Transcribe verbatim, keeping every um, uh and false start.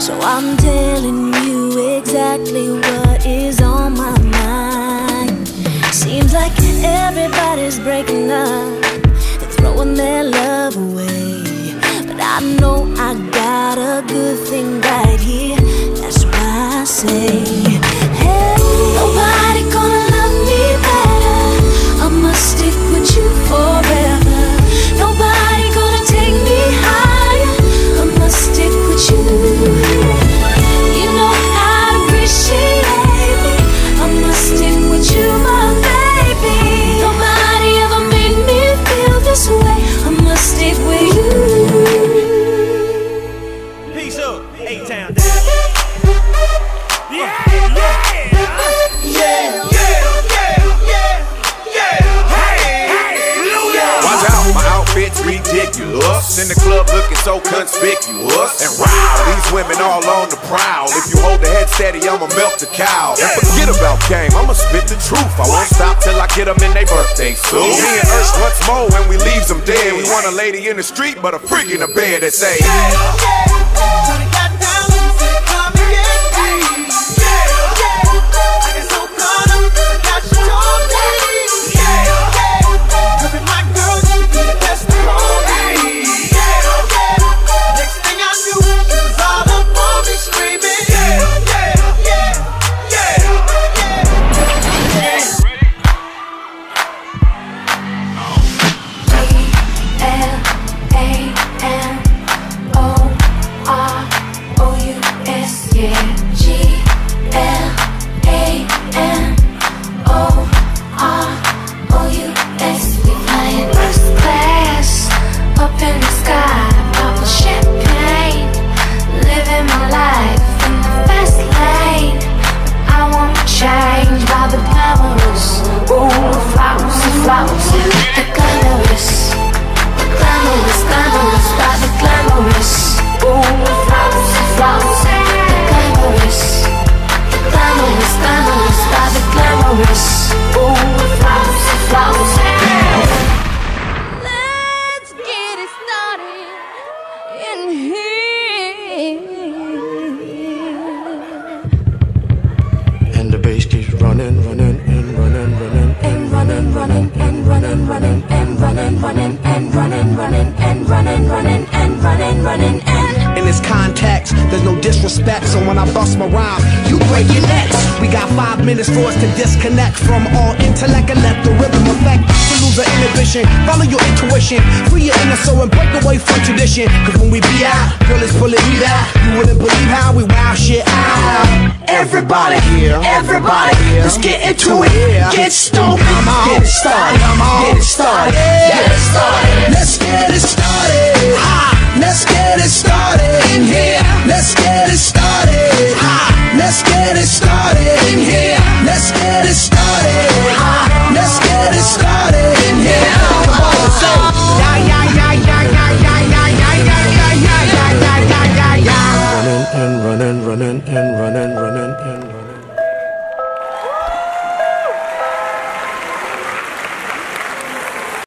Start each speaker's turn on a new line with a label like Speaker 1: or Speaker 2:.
Speaker 1: So I'm telling you exactly what is on my mind. Seems like everybody's breaking up and throwing their love away, but I know I got a good thing right here. That's why I say, hey, nobody gonna love me better. I must stick with you forever. Nobody gonna take me higher. I must stick with you. You know I appreciate me. I must stick with you, my baby. Nobody ever made me feel this way. I must stick with you.
Speaker 2: Peace up, A-Town down. Yeah, yeah, yeah, yeah, yeah, yeah, yeah. Hey, hey,
Speaker 3: watch out, my outfit's ridiculous. In the club looking so conspicuous. And wow, these women all on the prowl. If you hold the head steady, I'ma milk the cow. And forget about game, I'ma spit the truth. I won't stop till I get them in their birthday suit. Me and Ursh once more when we leaves them dead. We want a lady in the street, but a freak in the bed that say,
Speaker 4: for us to disconnect from all intellect and let the rhythm affect. To lose our inhibition, follow your intuition, free your inner soul and break away from tradition. Cause when we be out, girl is pulling me out. You wouldn't believe how we wow shit out. Everybody here, everybody here, let's get into it. Get stoked, get it started, get it started, get it started. Let's get it started.